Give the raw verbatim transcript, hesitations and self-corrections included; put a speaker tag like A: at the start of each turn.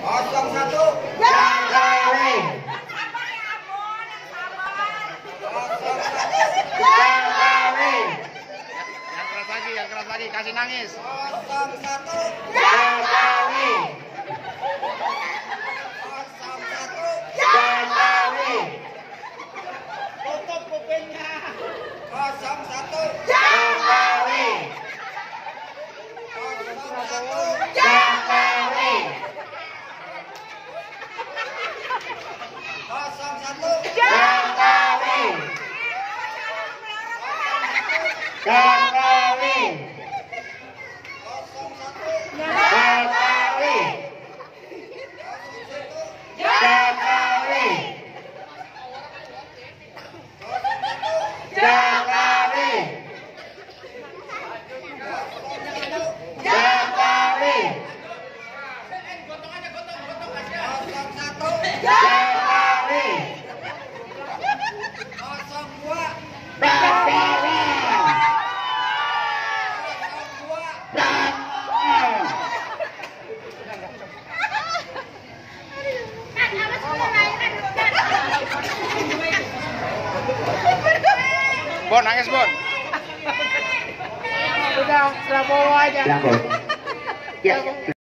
A: kosong satu.
B: Jangkari.
A: kosong satu.
B: Jangkari.
C: Yang keras lagi, yang keras lagi, kasih nangis.
A: kosong satu.
B: Jangkari.
A: kosong satu.
B: Jangkari.
A: Tutup kupingnya. kosong satu.
B: Jangkari.
A: kosong satu.
B: Jangkari.
A: kosong satu.
B: Jangkari. Jangkari.
A: kosong satu.
B: Jangkari. Jangkari. Jangkari. Jangkari.
A: kosong satu.
B: Jangkari.
A: kosong dua.
B: Jangkari.
A: kosong dua.
C: Bon, nangis Bon.
D: Udah, sudah bawa aja.
B: Jangkari. Ya.